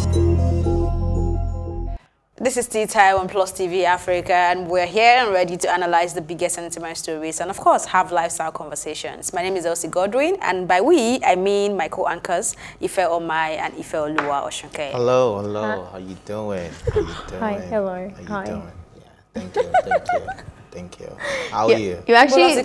This is Tea Time on Plus TV Africa, and we're here and ready to analyze the biggest entertainment stories and, of course, have lifestyle conversations. My name is Elsie Godwin, and by we, I mean my co-anchors, Ife Omai and Ife Oluwa Oshunke. Hello, hello. How you doing? How you doing? Hi, hello. How you doing? Yeah, thank you, thank you, thank you. How are you? You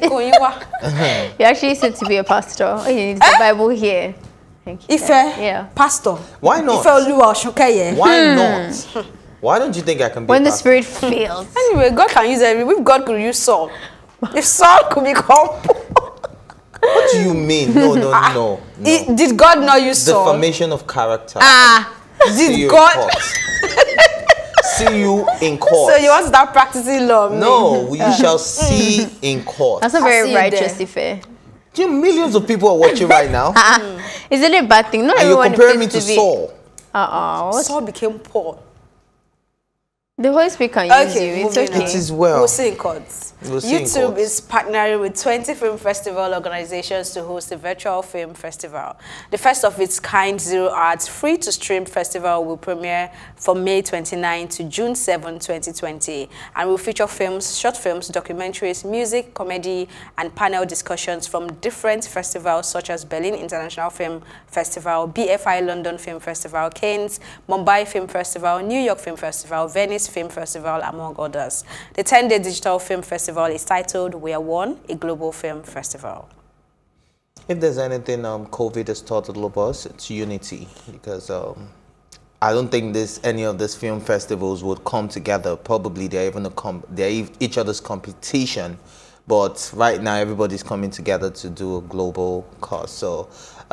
actually said to be a pastor. Oh, you need the Bible here. Thank you. Ife, yeah. pastor. Why not? Ife Oluwa Oshunke. Why not? Why don't you think I can be when a the pastor? spirit fails? Anyway, God can use everything. If God could use Saul, if Saul could become What do you mean? No. Did God not use Saul? Defamation of character. Did God? See you in court. So you want to start practicing law? No, you shall see in court. That's not very righteous, Ife. Do you know millions of people are watching right now? Is it a bad thing? Not and you're everyone comparing me to be... Saul. Saul became poor. The Holy Spirit can use you. It's okay. It is well. We'll see in courts. We'll see in YouTube courts. is partnering with 20 film festival organizations to host a virtual film festival. The first of its kind Zero Arts free-to-stream festival will premiere from May 29 to June 7, 2020, and will feature films, short films, documentaries, music, comedy, and panel discussions from different festivals such as Berlin International Film Festival, BFI London Film Festival, Cannes, Mumbai Film Festival, New York Film Festival, Venice Film Festival, among others. The 10-day digital film festival is titled We Are One, a global film festival. If there's anything COVID has taught all of us, it's unity, because I don't think any of these film festivals would come together. Probably they're each other's competition, but right now everybody's coming together to do a global cause. So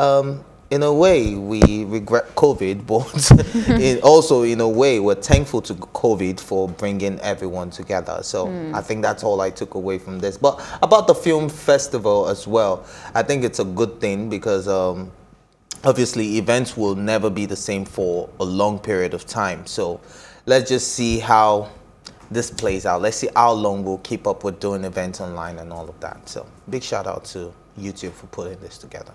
in a way, we regret COVID, but also in a way, we're thankful to COVID for bringing everyone together. So I think that's all I took away from this. But about the film festival as well, I think it's a good thing because obviously events will never be the same for a long period of time. So let's just see how this plays out. Let's see how long we'll keep up with doing events online and all of that. So big shout out to YouTube for putting this together.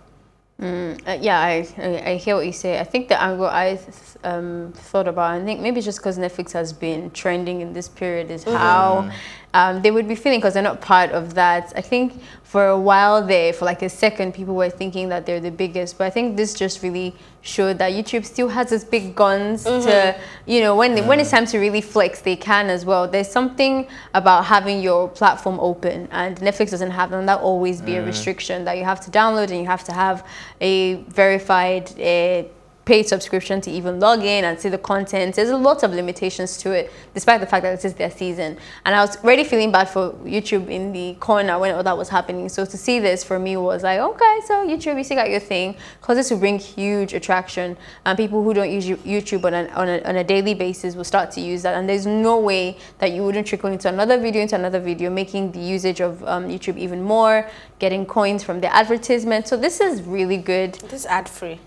Yeah, I hear what you say. I think the angle I thought about, I think maybe just because Netflix has been trending in this period is how they would be feeling because they're not part of that. I think for a while there, for like a second, people were thinking that they're the biggest, but I think this just really showed that YouTube still has its big guns to, you know, when it's time to really flex, they can as well. There's something about having your platform open, and Netflix doesn't have them. That always be a restriction that you have to download, and you have to have a verified paid subscription to even log in and see the content. There's a lot of limitations to it, despite the fact that it is their season. And I was already feeling bad for YouTube in the corner when all that was happening. So to see this for me was like, okay, so YouTube, you still got your thing, because this will bring huge attraction. And people who don't use YouTube on a daily basis will start to use that. And there's no way that you wouldn't trickle into another video, making the usage of YouTube even more, getting coins from the advertisement. So this is really good. This is ad-free.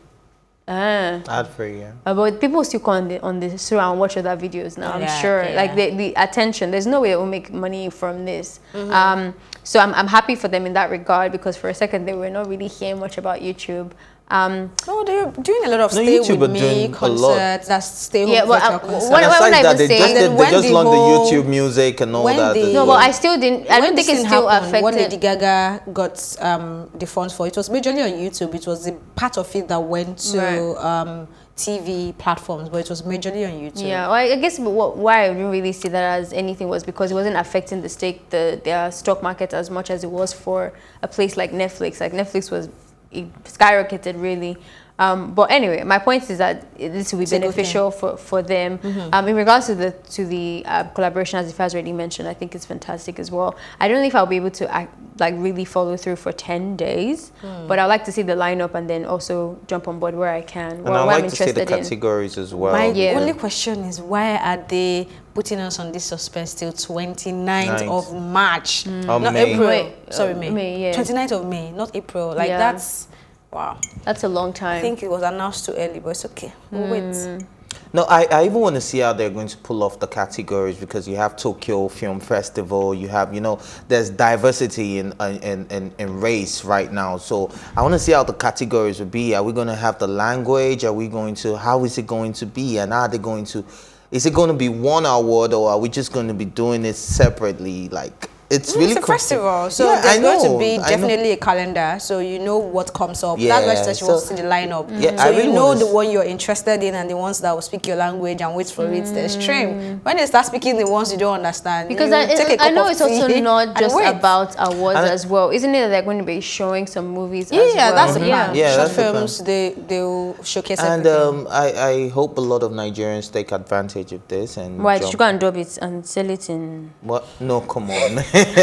Ad-free, yeah. But people still come on the show and watch other videos now, I'm sure. Yeah. Like the attention, there's no way they will make money from this. So I'm happy for them in that regard, because for a second they were not really hearing much about YouTube. No, they're doing a lot of stay with me concerts. That's stay home virtual concerts. When I was saying, they just launched the YouTube music and all that. No, but I still didn't. I don't think it's still affected. When Lady Gaga got the funds for it, was majorly on YouTube. It was the part of it that went to TV platforms, but it was majorly on YouTube. Yeah, well, I guess why I didn't really see that as anything was because it wasn't affecting their stock market as much as it was for a place like Netflix. Like Netflix was skyrocketed really. But anyway, my point is that this will be beneficial for them. In regards to the collaboration, as Ife has already mentioned, I think it's fantastic as well. I don't know if I'll be able to really follow through for 10 days, but I'd like to see the lineup and then also jump on board where I can. And I'd like to see the categories as well. My only question is, why are they putting us on this suspense till 29th of March? Not May. April. Sorry, May. May, yeah. 29th of May, not April. Like that's... Wow. That's a long time. I think it was announced too early, but it's okay. We'll wait. No, I even want to see how they're going to pull off the categories, because you have Tokyo Film Festival, you have, you know, there's diversity in race right now. So I want to see how the categories will be. Are we going to have the language? Are we going to, how is it going to be? And are they going to, is it going to be one award, or are we just going to be doing it separately? Like, it's really a festival, so yeah, there's going to be definitely a calendar, so you know what comes up. Yeah, that's why she wants to see the lineup. Yeah, so really you know the one you're interested in and the ones that will speak your language and wait for it to stream. When they start speaking the ones you don't understand, because I know it's also not just about awards as well, isn't it? That they're going to be showing some movies. As well? That's the plan. Yeah, short films they will showcase. And everything. I hope a lot of Nigerians take advantage of this and. Why did you go and dub it and sell it in? What? No, come on.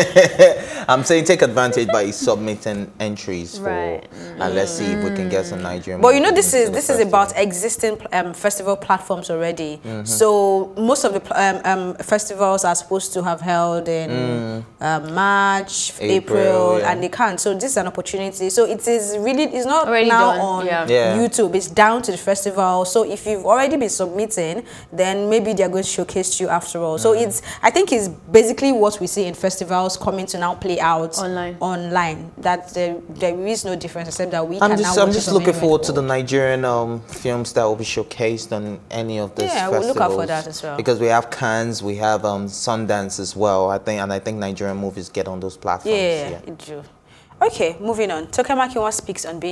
I'm saying take advantage by submitting entries for, and let's see if we can get some Nigerian. But you know, this is about existing festival platforms already. So most of the festivals are supposed to have held in March, April, and they can't. So this is an opportunity. So it is really, it's not already now on YouTube. It's down to the festival. So if you've already been submitting, then maybe they're going to showcase you after all. So I think it's basically what we see in festivals coming to now play out online. That there is no difference, except that we I'm just looking forward to the Nigerian films that will be showcased on any of these festivals. We'll look out for that as well. Because we have Cannes, we have Sundance as well. I think Nigerian movies get on those platforms. Yeah, it do. Okay, moving on. Toke Makinwa speaks on being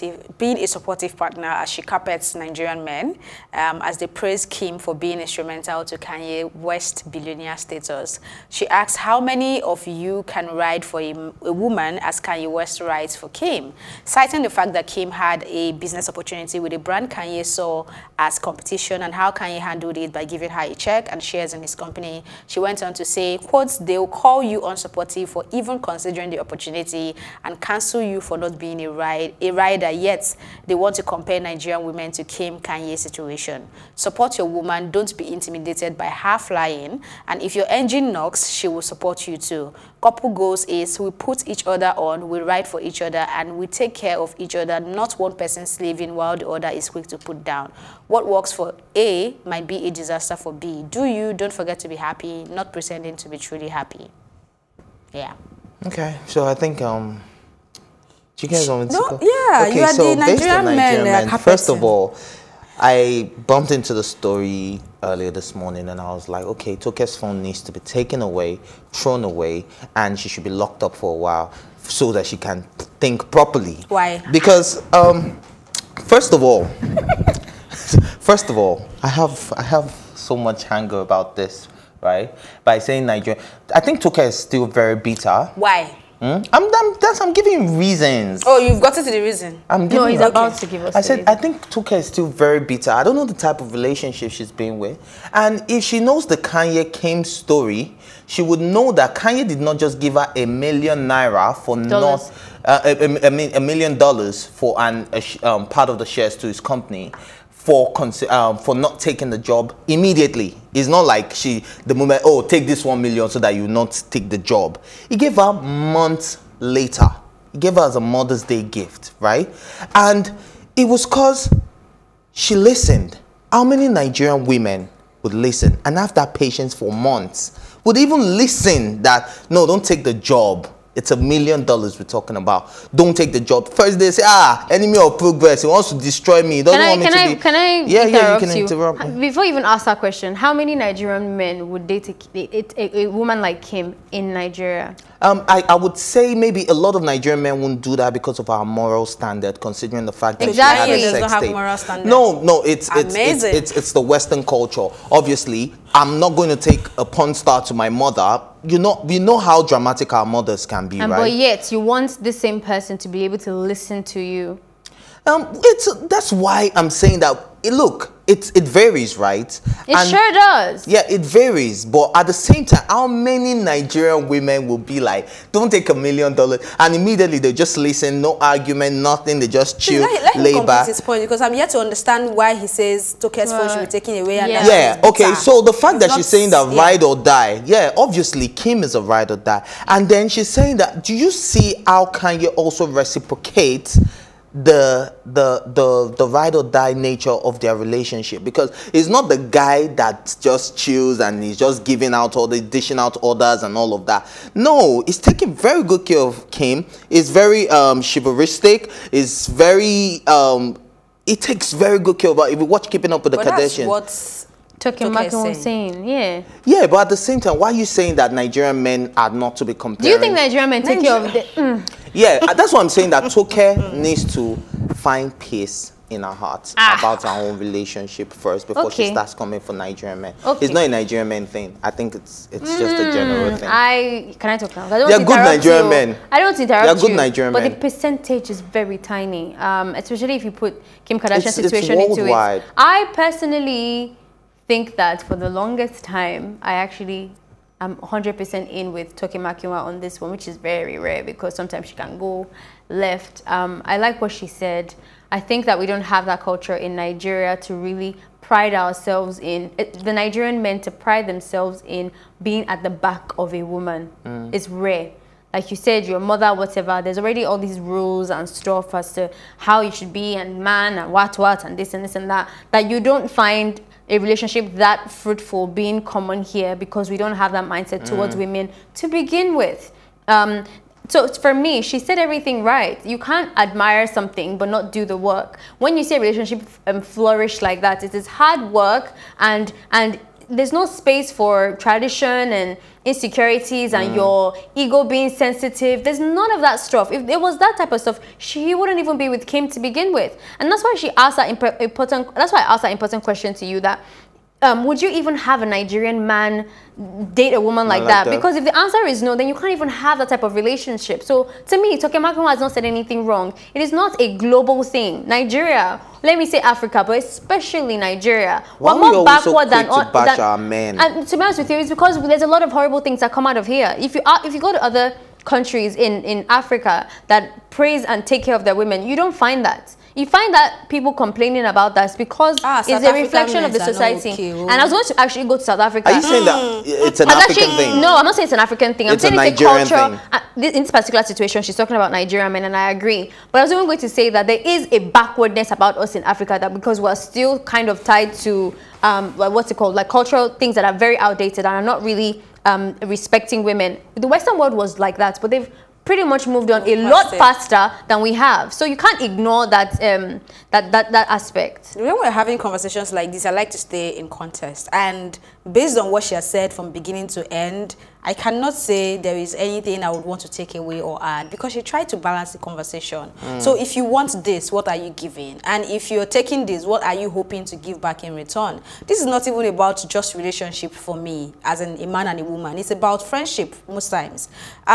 a supportive partner as she carpets Nigerian men, as they praise Kim for being instrumental to Kanye West billionaire status. She asks how many of you can ride for a woman as Kanye West rides for Kim, citing the fact that Kim had a business opportunity with a brand Kanye saw as competition and how Kanye handled it by giving her a check and shares in his company. She went on to say, quote, "They'll call you unsupportive for even considering the opportunity and cancel you for not being a rider, yet they want to compare Nigerian women to Kim Kanye situation. Support your woman, don't be intimidated by her flying, and if your engine knocks, she will support you too. Couple goals is we put each other on, we ride for each other, and we take care of each other, not one person slaving while the other is quick to put down. What works for A might be a disaster for B. Do you, don't forget to be happy, not pretending to be truly happy." Yeah. Okay, so I think you guys want me to go? Yeah, okay, you are the Nigerian men. First of all, I bumped into the story earlier this morning and I was like, okay, Toke's phone needs to be taken away, thrown away, and she should be locked up for a while so that she can think properly. Why? Because first of all, I have so much anger about this. Right, by saying Nigeria, I think Toke is still very bitter. Why? I'm giving reasons. Oh, you've gotten to the reason. No, he's about to give us. I said I think Toke is still very bitter. I don't know the type of relationship she's been with, and if she knows the Kanye Kim story, she would know that Kanye did not just give her $1 million for not $1 million for an part of the shares to his company. For not taking the job immediately. It's not like the moment, oh, take this 1 million so that you not take the job. He gave her months later. He gave her as a Mother's Day gift, right? And it was because she listened. How many Nigerian women would listen and have that patience for months? Would even listen that, no, don't take the job. It's $1 million we're talking about. Don't take the job. First they say, enemy of progress. He wants to destroy me. He doesn't want me to be. Can I interrupt you can interrupt. Before you even ask that question, how many Nigerian men would date a woman like Kim in Nigeria? I would say maybe a lot of Nigerian men wouldn't do that because of our moral standard, considering the fact that she had a sex tape. Moral standard. No, it's the Western culture. Obviously, I'm not going to take a porn star to my mother. We know how dramatic our mothers can be, right? But yet, you want the same person to be able to listen to you. That's why I'm saying that. Look, it varies, right? It sure does. Yeah, it varies. But at the same time, how many Nigerian women will be like, don't take $1 million, and immediately they just listen, no argument, nothing, they just chill, lay back. His point, because I'm yet to understand why he says Toke's phone should be taken away. And okay, so the fact that she's saying that ride or die, obviously Kim is a ride or die. And then she's saying that, do you see how Kanye also reciprocates the ride or die nature of their relationship, because it's not the guy that just chills and he's just giving out all the dishing out orders and all of that. No, he's taking very good care of Kim. It's very chivalristic. It's very it takes very good care of her. If you watch Keeping Up with the Kardashians, what's Toke Makin was saying, yeah. Yeah, but at the same time, why are you saying that Nigerian men are not to be compared? Do you think Nigerian men take care of the... Yeah, that's what I'm saying, that Toke needs to find peace in her heart about her own relationship first before she starts coming for Nigerian men. It's not a Nigerian men thing. I think it's just a general thing. Can I talk now? I don't They're good Nigerian men. I don't interrupt They're good you, Nigerian men. but the percentage is very tiny, especially if you put Kim Kardashian's It's situation into worldwide. it. I personally think that for the longest time, I'm 100% in with Toke Makinwa on this one, which is very rare because sometimes she can go left. I like what she said. I think that we don't have that culture in Nigeria to really pride ourselves in, the Nigerian men to pride themselves in being at the back of a woman. It's rare. Like you said, your mother, whatever, there's already all these rules and stuff as to how you should be and man and what and this and this and that you don't find a relationship that fruitful being common here because we don't have that mindset towards women to begin with. So for me, she said everything right. You can't admire something but not do the work. When you see a relationship flourish like that, it is hard work and there's no space for tradition and insecurities and your ego being sensitive. There's none of that stuff. If there was that type of stuff, she wouldn't even be with Kim to begin with. And that's why she asked that important. That's why I asked that important question to you. That would you even have a Nigerian man date a woman like that? Because if the answer is no, then you can't even have that type of relationship. So to me, Toke Makinwa has not said anything wrong. It is not a global thing. Nigeria, let me say Africa, but especially Nigeria, we're more backward than our men. And to be honest with you, it's because there's a lot of horrible things that come out of here. If you go to other countries in Africa that praise and take care of their women, you don't find that. You find that people complaining about that because it's a reflection of the society. And I was going to actually go to South Africa. Are you saying that it's an African thing? No, I'm not saying it's an African thing. I'm saying it's a culture. In this particular situation, she's talking about Nigerian men, and I agree. But I was even going to say that there is a backwardness about us in Africa, that because we're still kind of tied to what's it called, like cultural things that are very outdated and are not really respecting women. The Western world was like that, but they've pretty much moved on a lot faster than we have. So you can't ignore that that aspect. When we're having conversations like this, I like to stay in context. And based on what she has said from beginning to end, I cannot say there is anything I would want to take away or add, because she tried to balance the conversation. So if you want this, what are you giving? And if you're taking this, what are you hoping to give back in return? This is not even about just relationship for me, as in a man and a woman. It's about friendship most times.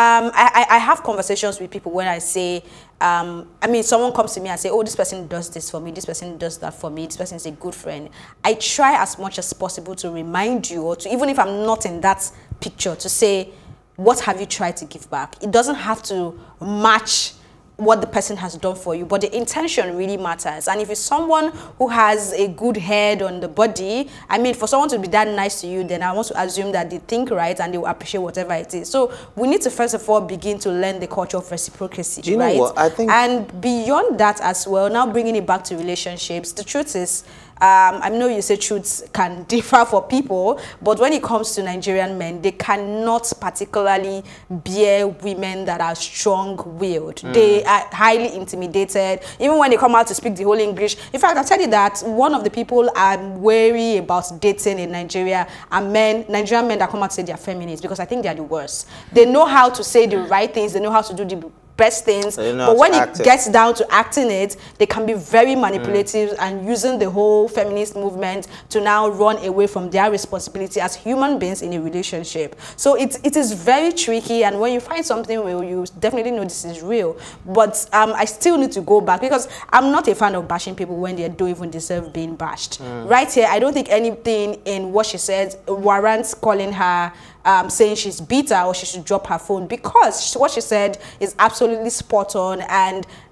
I have conversations with people when I say, I mean, someone comes to me and say, oh, this person does this for me, this person does that for me, this person is a good friend. I try as much as possible to remind you, or to, even if I'm not in that picture, to say, what have you tried to give back? It doesn't have to match what the person has done for you, but the intention really matters. And if it's someone who has a good head on the body, I mean, for someone to be that nice to you, then I want to assume that they think right and they will appreciate whatever it is. So we need to first of all begin to learn the culture of reciprocity. Do you know what I think? And beyond that as well, now bringing it back to relationships, the truth is, I know you say truths can differ for people, but when it comes to Nigerian men, they cannot particularly bear women that are strong-willed. They are highly intimidated, even when they come out to speak the whole English. In fact, I'll tell you that one of the people I'm wary about dating in Nigeria are Nigerian men that come out to say they're feminists, because I think they're the worst. They know how to say the right things, they know how to do the best things, but when it gets down to acting it, they can be very manipulative and using the whole feminist movement to now run away from their responsibility as human beings in a relationship. So it is very tricky, and when you find something where you definitely know this is real, but I still need to go back, because I'm not a fan of bashing people when they don't even deserve being bashed. Right here, I don't think anything in what she said warrants calling her saying she's bitter or she should drop her phone, because what she said is absolutely spot on, and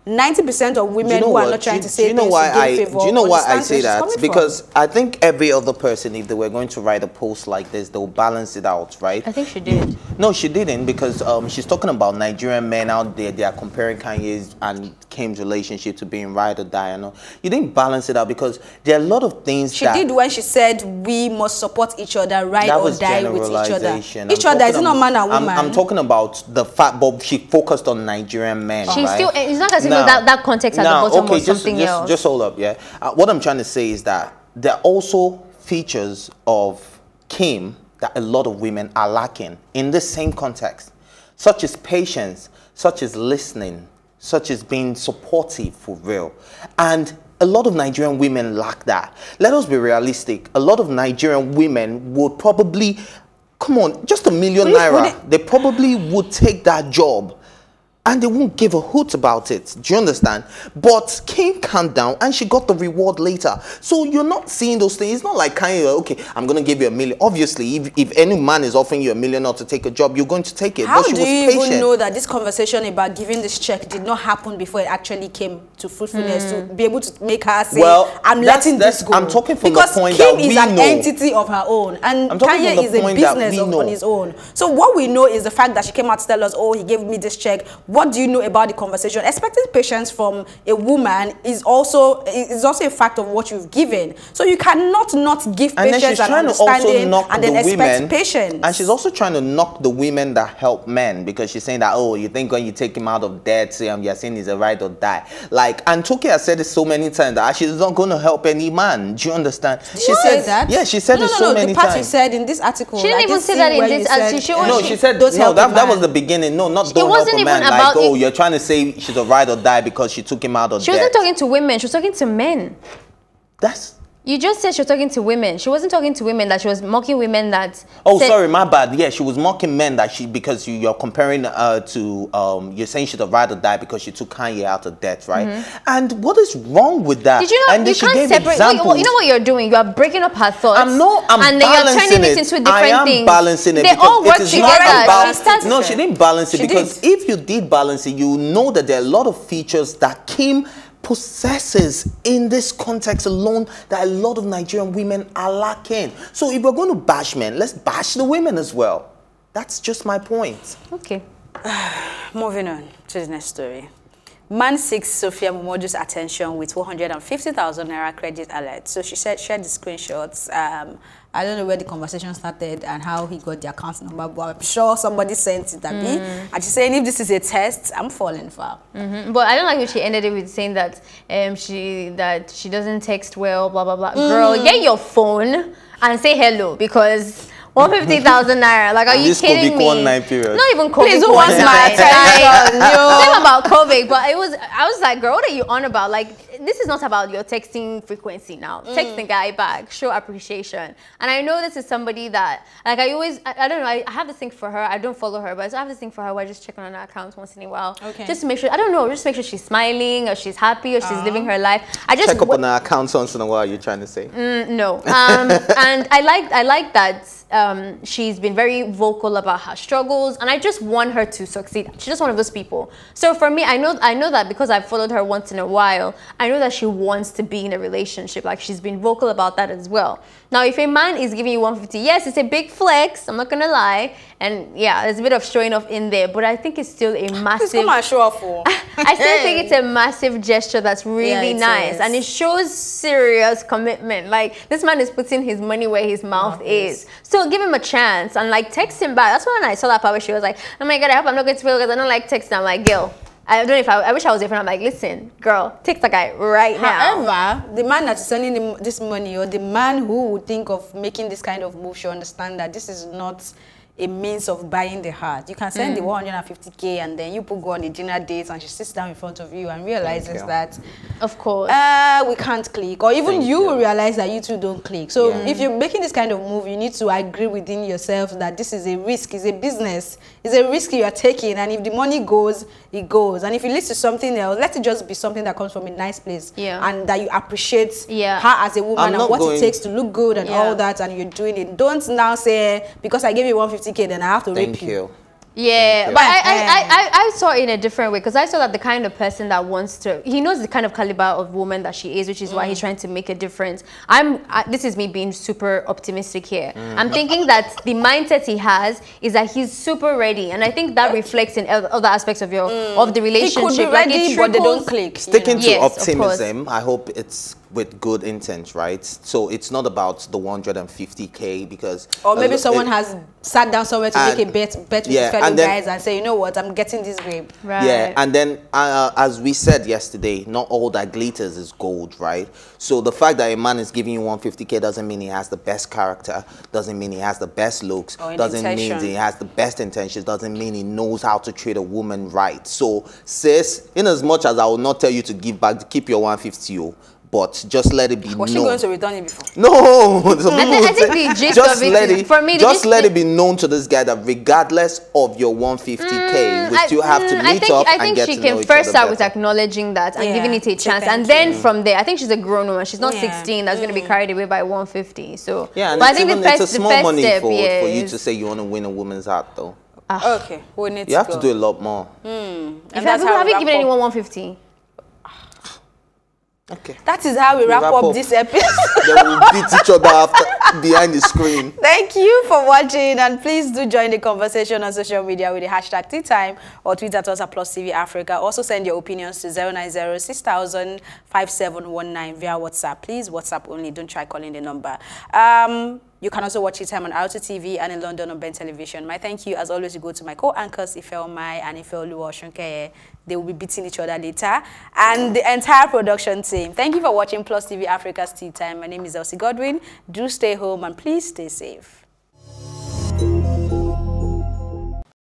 90% of women who are not trying to say things to gain favor. Do you know why I understand say where she's that? coming Because I think every other person, if they were going to write a post like this, they'll balance it out, right? I think she did. No, she didn't, because she's talking about Nigerian men out there. They are comparing Kanye's and Kim's relationship to being ride or die. You didn't balance it out, because there are a lot of things she did when she said we must support each other, ride or die with each other. Each other is not man and woman. I'm talking about the fact, but she focused on Nigerian men. She's right? still. It's not as if that context at the bottom was something else. Just hold up, yeah. What I'm trying to say is that there are also features of Kim that a lot of women are lacking in the same context, such as patience, such as listening, such as being supportive for real. And a lot of Nigerian women lack that. Let us be realistic. A lot of Nigerian women would probably, come on, just $1 million naira, they probably would take that job. And they won't give a hoot about it. Do you understand? But Kim calmed down and she got the reward later. So you're not seeing those things. It's not like Kanye, okay, I'm going to give you $1 million. Obviously, if any man is offering you $1 million to take a job, you're going to take it. How but she do was you patient. even know that this conversation about giving this check did not happen before it actually came to fruitfulness to be able to make her say, well, I'm letting this go? I'm talking from because the point Kim that we is an know. entity of her own, and Kanye is a business on his own. So what we know is the fact that she came out to tell us, oh, he gave me this check. What do you know about the conversation? Expecting patience from a woman is also a fact of what you've given. So you cannot not give patience and understanding and then expect patience. And she's also trying to knock the women that help men, because she's saying that, oh, you think when you take him out of debt, you're saying he's a ride or die. Like, and Toki has said it so many times that she's not going to help any man. Do you understand? She said that? Yeah, she said it so many times. The part you said in this article. She didn't even say that in this article. No, she said, no, that was the beginning. No, not don't help a man. Like, oh, you're trying to say she's a ride or die because she took him out of debt. She wasn't talking to women. She was talking to men. You just said she was talking to women. She wasn't talking to women, that she was mocking women that... Oh, sorry, my bad. Yeah, she was mocking men that because you're comparing you're saying she's a ride or die because she took Kanye out of debt, right? And what is wrong with that? Did you know, you can't separate... You know what you're doing? You are breaking up her thoughts. I'm and then you're turning it into different things. I am balancing it. They all work together. No, she didn't balance it, because if you did balance it, you know that there are a lot of features that Kim possesses in this context alone that a lot of Nigerian women are lacking. So if we're going to bash men, let's bash the women as well. That's just my point. Okay. Moving on to the next story. Man seeks Sophia Momodu's attention with 150,000 naira credit alert. So she shared the screenshots. I don't know where the conversation started and how he got the account number, but I'm sure somebody sent it at me. And she's saying, if this is a test, I'm falling for. But I don't like when she ended it with saying that she doesn't text well, blah blah blah. Girl, get your phone and say hello, because 150,000 naira. Like, are you kidding me? COVID-19 period. Not even COVID. Please, who wants my attention? Same about COVID, but I was like, girl, what are you on about? Like, this is not about your texting frequency now. Text the guy back, show appreciation. And I know this is somebody that, like, I don't know, I have this thing for her. I don't follow her, but I have this thing for her where I just check on her account once in a while. Okay. Just to make sure, I don't know, just make sure she's smiling or she's happy or she's living her life. I just check up on her account once in a while, you're trying to say? No. And I like that. She's been very vocal about her struggles, and I just want her to succeed. She's just one of those people. So for me, I know that because I've followed her once in a while, I know that she wants to be in a relationship. Like, she's been vocal about that as well. Now, if a man is giving you 150, yes, it's a big flex, I'm not gonna lie, and yeah, there's a bit of showing off in there, but I think it's still a massive... Come on, show off for. I still think it's a massive gesture that's really nice, and it shows serious commitment. Like, this man is putting his money where his mouth is. So give him a chance and like text him back. That's when I saw that part where she was like, oh my god, I hope I'm not going to fail because I don't like texting. I'm like, girl, I don't know if I wish I was different. I'm like, listen, girl, text the guy right now. However, the man that's sending him this money, or the man who would think of making this kind of move, should understand that this is not a means of buying the heart. You can send the 150K and then you go on a dinner date and she sits down in front of you and realizes that, of course, we can't click, or even you will realize that you two don't click. So if you're making this kind of move, you need to agree within yourself that this is a risk, it's a business, it's a risk you are taking, and if the money goes, it goes. And if it leads to something else, let it just be something that comes from a nice place, and that you appreciate her as a woman and what it takes to look good and all that, and you're doing it. Don't now say, because I gave you 150K, then I have to rape you. Yeah, you. but I saw it in a different way, because I saw that the kind of person that wants to, he knows the kind of caliber of woman that she is, which is why he's trying to make a difference. This is me being super optimistic here. I'm thinking that the mindset he has is that he's super ready, and I think that reflects in other aspects of the relationship. He could be ready, but they don't click. Sticking to Yes, of optimism, I hope it's with good intent, right? So it's not about the 150K, because or maybe someone has sat down somewhere to make a bet with his fellow guys and say, you know what, I'm getting this babe. Right. Yeah, and then as we said yesterday, not all that glitters is gold, right? So the fact that a man is giving you 150K doesn't mean he has the best character, doesn't mean he has the best looks, doesn't mean he has the best intentions, doesn't mean he knows how to treat a woman right. So sis, in as much as I will not tell you to give back, keep your 150, but just let it be known. Was she going to return it before? No, I think the gist of it, for me, just let it be known to this guy that regardless of your 150K, we still have to meet up and get to know each other. I think she can first start with acknowledging that and giving it a chance, and then from there, I think she's a grown woman. She's not 16 that's going to be carried away by 150. So yeah, and but I think it's a small money for you to say you want to win a woman's heart, though. Okay, we need you have to do a lot more. Have you given anyone 150? Okay. That is how we wrap up this episode. Then we'll beat each other after behind the screen. Thank you for watching, and please do join the conversation on social media with the hashtag #TeaTime or tweet at us at +TV Africa. Also send your opinions to 090-6000-5719 via WhatsApp. Please WhatsApp only. Don't try calling the number. You can also watch TeaTime on Alto TV and in London on Ben Television. My thank you, as always, you go to my co-anchors, Ife Mai and Ife Oluwa. They will be beating each other later. And the entire production team. Thank you for watching +TV Africa's TeaTime. My name is Elsie Godwin. Do stay home and please stay safe.